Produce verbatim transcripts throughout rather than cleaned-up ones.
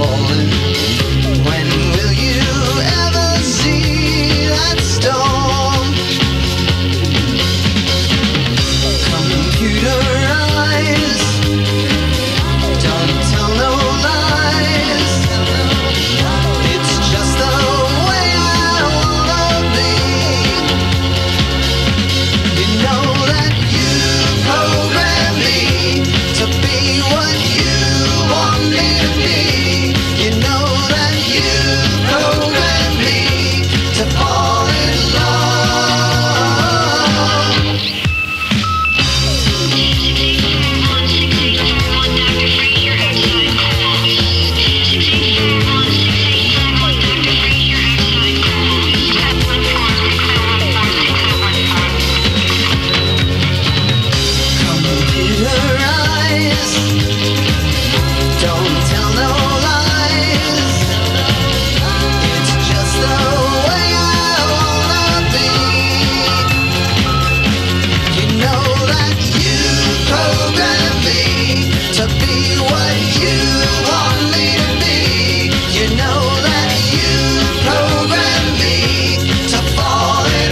falling. When will you ever see that storm? Computer eyes, don't tell no lies. It's just the way I wanna be. You know that you program me to be what you want me to be. You know that you program me to fall in love. Computer eyes, don't tell no lies. It's just the way I wanna be. You know that you program me to be what you want me to be. You know that you program me to fall in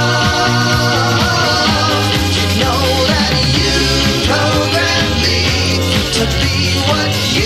love. You know that you program me to be what you